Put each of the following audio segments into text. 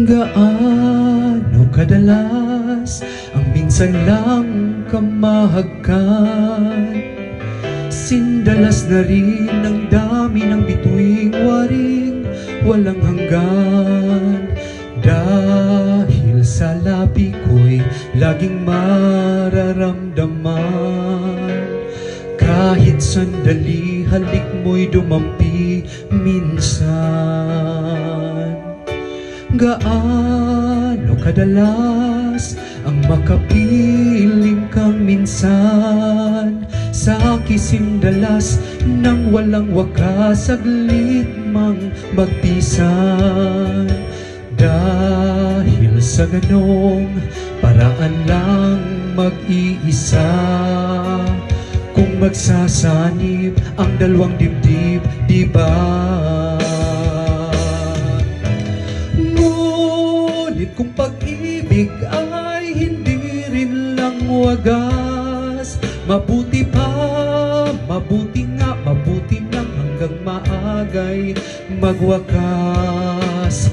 Gaano kadalas ang minsan lang kamahagkan? Sindalas na rin ang dami ng bituing waring walang hanggan. Dahil sa labi ko'y laging mararamdaman. Kahit sandali halik mo'y dumampi minsan. Gaano kadalas ang makapiling kang minsan sa kisindalas nang walang wakas saglit mang magpisan. Dahil sa ganong paraan lang mag-iisa, kung magsasanib ang dalawang dibdib, di ba? Ngunit kung pag-ibig ay hindi rin lang wagas, mabuti pa, mabuti nga, mabuti lang hanggang maagay magwakas.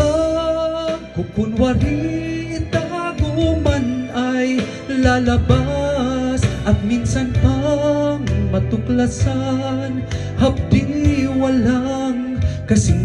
Pagkukunwari tago man ay lalabas, at minsan pang matuklasan, hapdi walang kasing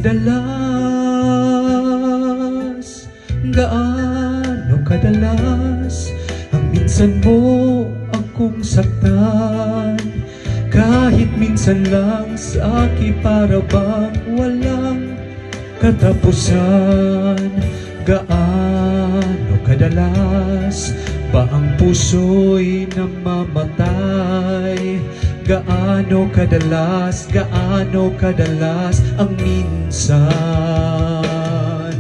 dalas. Gaano kadalas ang minsan mo akong saktan, kahit minsan lang sa akin para bang walang katapusan. Gaano kadalas ba ang puso'y namamatay? Gaano kadalas ang minsan?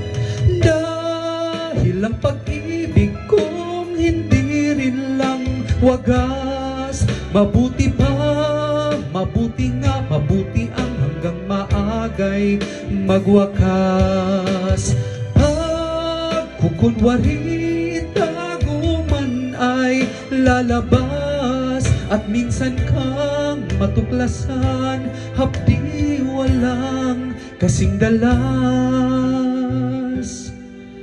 Dahil ang pag-ibig kong hindi rin lang wagas, mabuti pa, mabuti nga, mabuti ang hanggang maagay magwakas. Pagkukunwari tago man ay lalabas, at minsan kang matuklasan, hapdi walang kasing dalas.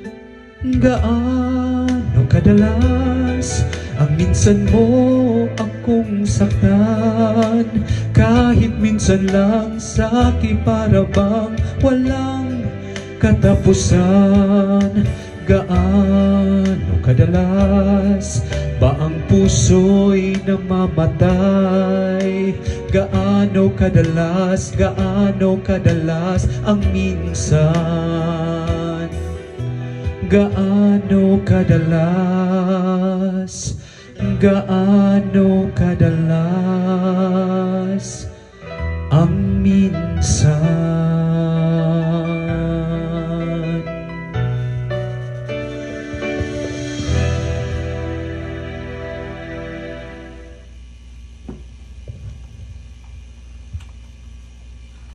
Gaano kadalas ang minsan mo akong saktan, kahit minsan lang sa akin para bang walang katapusan. Gaano kadalas ba ang puso'y namamatay? Gaano kadalas ang minsan? Gaano kadalas ang minsan?